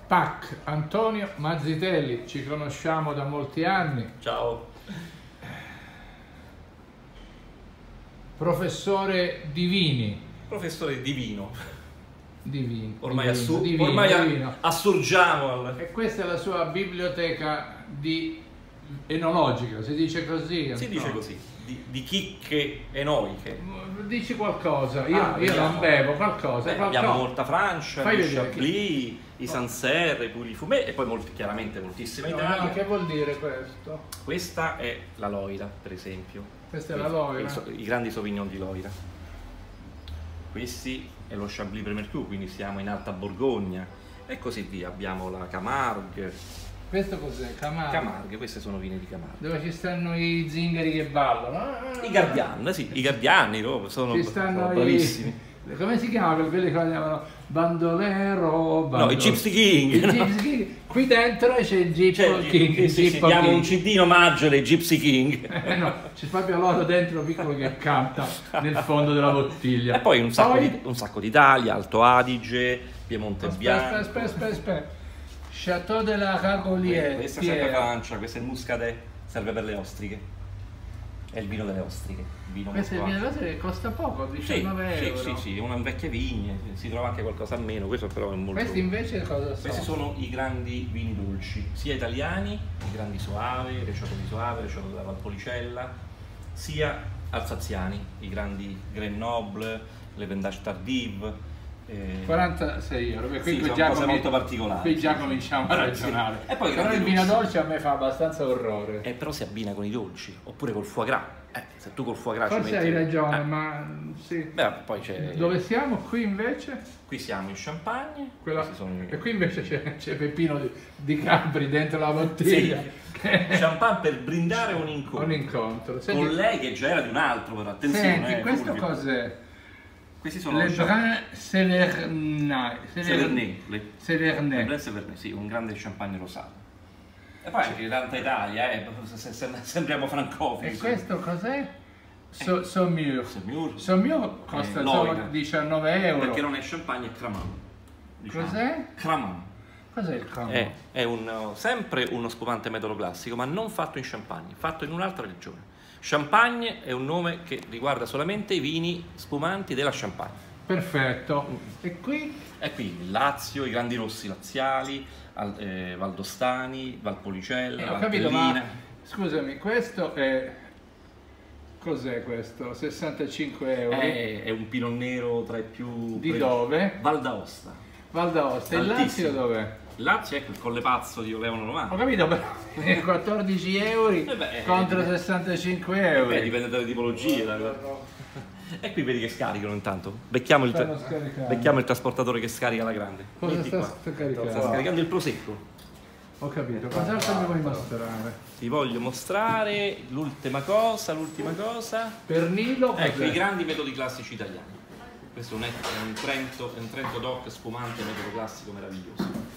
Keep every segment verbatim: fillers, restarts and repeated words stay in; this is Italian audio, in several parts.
P A C Antonio Mazzitelli, ci conosciamo da molti anni. Ciao. Professore di vini. Professore di vino. Di vino. Ormai, di assu vino, ormai di vino. assurgiamo al... E questa è la sua biblioteca di enologica, si dice così? Si dice così, di, di chicche enoiche. Dici qualcosa, io, Ah, io non bevo, qualcosa. Beh, qualcosa. abbiamo molta Francia, Fai il vedere Chablis, i Sancerre, i Pouilly-Fumé e poi molti, chiaramente moltissima No, Italia. no, che vuol dire questo? Questa è la Loira, per esempio. Questa è la Loira? So I grandi Sauvignon di Loira. Questi è lo Chablis Premier Cru, quindi siamo in Alta Borgogna e così via. Abbiamo la Camargue. Questo cos'è? Camargue? Camargue, queste sono vini di Camargue. Dove ci stanno i zingari che ballano? I Guardiani, sì, i Guardiani no? sono, Ci stanno sono i... bravissimi. Come si chiamano quelli che chiamano bandolero? Bandol... No, i Gypsy King. I Gypsy King. Qui dentro c'è il Gypsy King. Sì, sì, sì, diamo un C D in omaggio dei Gypsy King. Eh no, c'è proprio loro dentro piccolo che canta nel fondo della bottiglia. E poi un sacco, poi... di, un sacco d'Italia, Alto Adige, Piemonte aspetta, Bianco. Aspetta, aspetta, aspetta. Chateau de la Ragolière. Questa è sempre Francia, questo è il Muscadet, serve per le ostriche. È il vino delle ostriche. Il vino questo è il molto vino delle ostriche, costa poco, diciannove sì, euro. Sì, sì, sì, una vecchia vigne, si trova anche qualcosa a meno, questo però è molto... Questi invece cosa sono? Questi sono i grandi vini dolci, sia italiani, i grandi Soave, Recioto di Soave, Recioto della Valpolicella, sia alsaziani, i grandi Grenoble, le Vendange Tardive. Eh, quarantasei euro, perché sì, qui sono già cose comin- molto particolari. Qui già sì, cominciamo sì. a ragionare. Sì. E poi però il vino dolce a me fa abbastanza orrore. Eh, però si abbina con i dolci, oppure col foie gras. Eh, se tu col foie gras Forse ci metti... hai ragione, eh. ma sì. Beh, poi c'è... Dove siamo? Qui invece? Qui siamo in Champagne. Quella... sono... E qui invece c'è Peppino di, di Capri dentro la bottiglia. Sì. Champagne per brindare un incontro. Un incontro. Senti... Con lei che già era di un altro, però attenzione. Senti, eh, questo Fulvio. cos'è? Questi sono Le le Brun Severnay. Severnay. Le Severnay. Brun Severnay, sì, un grande champagne rosato. E poi c'è tanta Italia, eh, sembriamo francofoni. E questo cos'è? So, Saumur. Saumur. Saumur costa Eh, solo Loira. diciannove euro. Perché non è champagne, è Cremant. Diciamo. Cos'è? Cremant. Cos'è il Cremant? È, è un, sempre uno spumante metodo classico, ma non fatto in Champagne, fatto in un'altra regione. Champagne è un nome che riguarda solamente i vini spumanti della Champagne. Perfetto. E qui? E qui il Lazio, i grandi rossi laziali, al, eh, Valdostani, Valpolicella, Eh, ho capito, Valtellina. ma scusami, questo è... Cos'è questo? sessantacinque euro? È, è un pinot nero tra i più... Di dove? Val d'Aosta. Val d'Aosta. Il Lazio Altissimo. dov'è? Il Lazio, ecco, il Colle Pazzo di Olevano novanta. Ho capito, però quattordici euro Eh beh, contro eh, sessantacinque euro. Beh, dipende dalle tipologie. dai. E qui vedi che scaricano intanto. Becchiamo il, Stanno scaricando. becchiamo il trasportatore che scarica la grande. Cosa Metti sta, qua. sta caricando? Sta scaricando il prosecco. Ho capito, cos'altro mi vuoi mostrare? Ti voglio mostrare l'ultima cosa, l'ultima cosa. Pernilo? Ecco, cos'è? i grandi metodi classici italiani. Questo non è, è un Trento, è un Trento Doc spumante metodo classico meraviglioso.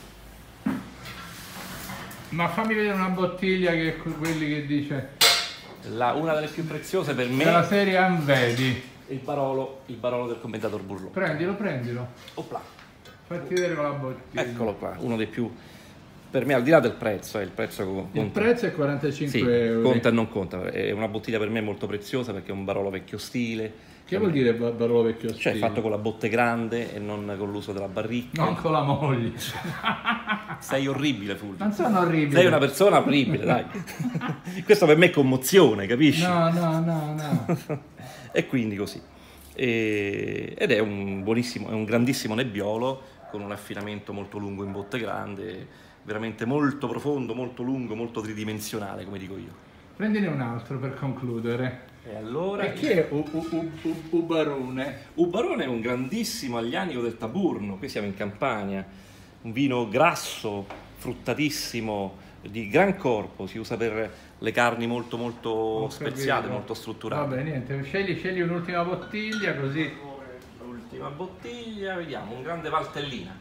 Ma fammi vedere una bottiglia che è quelli che dice La, una delle più preziose per me della serie Anvedi. è il Barolo, il Barolo del commentator Burlò. Prendilo, prendilo. Opla. Fatti vedere con la bottiglia. Eccolo qua, uno dei più, per me al di là del prezzo, è il prezzo che conta. Il prezzo è quarantacinque Sì, euro. conta e non conta, è una bottiglia per me molto preziosa perché è un Barolo vecchio stile. Che vuol dire ba- Barolo vecchio Cioè stile? fatto con la botte grande e non con l'uso della barricca. Non con la moglie. Sei orribile, Fulvio. Non sono orribili. Sei una persona orribile, dai. Questo per me è commozione, capisci? No, no, no, no. E quindi così. E- ed è un buonissimo, è un grandissimo nebbiolo con un affinamento molto lungo in botte grande, veramente molto profondo, molto lungo, molto tridimensionale, come dico io. Prendine un altro per concludere. E allora... E chi è U- U- U- U- Ubarone? Ubarone è un grandissimo aglianico del Taburno, qui siamo in Campania, un vino grasso, fruttatissimo, di gran corpo, si usa per le carni molto molto Ho speziate, capito. molto strutturate. Vabbè, niente, scegli, scegli un'ultima bottiglia così. L'ultima bottiglia, vediamo, un grande Valtellina.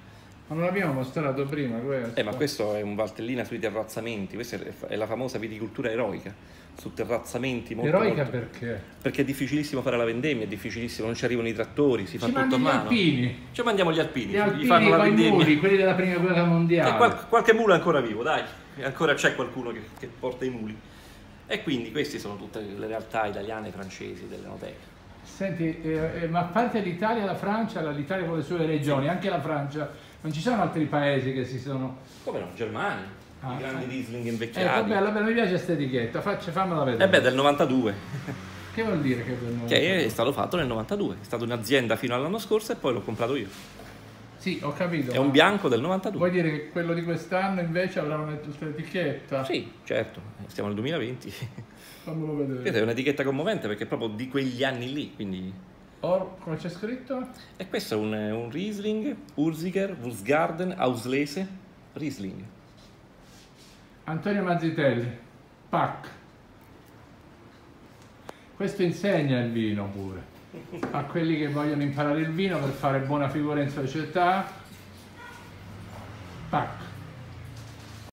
Ma non l'abbiamo mostrato prima questo? Eh, ma questo è un Valtellina sui terrazzamenti, questa è è la famosa viticoltura eroica, su terrazzamenti molto Eroica molto- perché? Perché è difficilissimo fare la vendemmia, è difficilissimo, non ci arrivano i trattori, si fa Ci tutto a mandi gli mano. alpini, Ci mandiamo gli alpini, gli gli alpini fanno la con i vendemmia. muli, quelli della prima guerra mondiale. E qual- qualche mulo è ancora vivo, dai, ancora c'è qualcuno che, che porta i muli. E quindi queste sono tutte le realtà italiane e francesi dell'Enoteca. Senti, eh, eh, ma a parte l'Italia e la Francia, la- l'Italia con le sue regioni, anche la Francia, non ci sono altri paesi che si sono... Come no? Germania, Ah, i grandi eh. Riesling Eh, invecchiati. vabbè, allora mi piace questa etichetta, faccia, fammela vedere. Eh beh, del novantadue, Che vuol dire che per noi? che è stato fatto nel novantadue, è stato un'azienda fino all'anno scorso e poi l'ho comprato io. Sì, ho capito. È un ma bianco del novantadue. Vuoi dire che quello di quest'anno invece avrà un'etichetta? Sì, certo, stiamo nel duemilaventi. Fammelo Questa è vedere. un'etichetta commovente perché è proprio di quegli anni lì, quindi... Or, come c'è scritto? E questo è un, un Riesling, Urziger, Wulfsgarden, Auslese, Riesling. Antonio Mazzitelli, P A C. Questo insegna il vino pure. A quelli che vogliono imparare il vino per fare buona figura in società. P A C.